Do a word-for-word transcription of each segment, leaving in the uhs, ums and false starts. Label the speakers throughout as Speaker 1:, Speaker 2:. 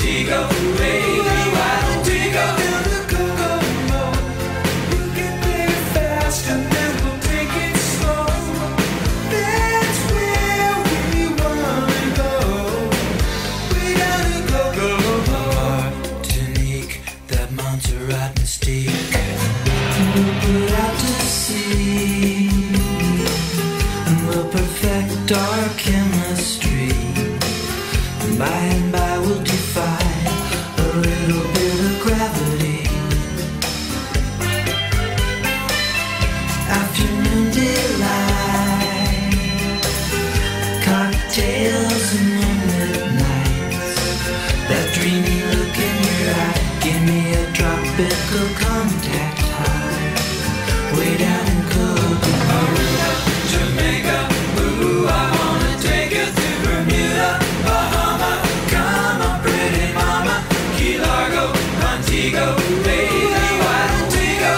Speaker 1: Montego, baby, why don't we go? We'll get there fast and then we'll take it slow. That's where we wanna go. We gotta go, go, go. Martinique, that Montserrat mystique. We'll put out to sea and we'll perfect our chemistry. And by and by we'll defy a little bit of gravity. Afternoon delight, cocktails and moonlit nights. That dreamy look in your eye, give me a tropical contact high. Way down in Copenhagen, Jamaica, ooh, I wanna take you to Bermuda, Bahama, come on pretty mama, Key Largo, Montego, baby, why don't we go?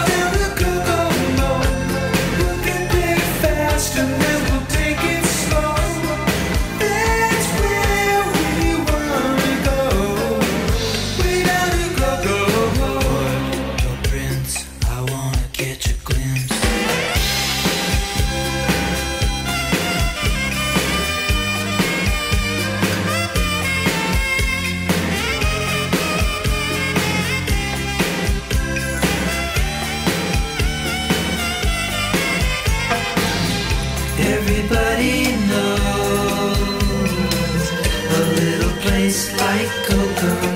Speaker 1: We'll get there fast and then we'll take it slow. That's where we wanna go. We gotta go, go, go. Puerto Prince, I wanna catch a glimpse. Everybody knows a little place like Coco.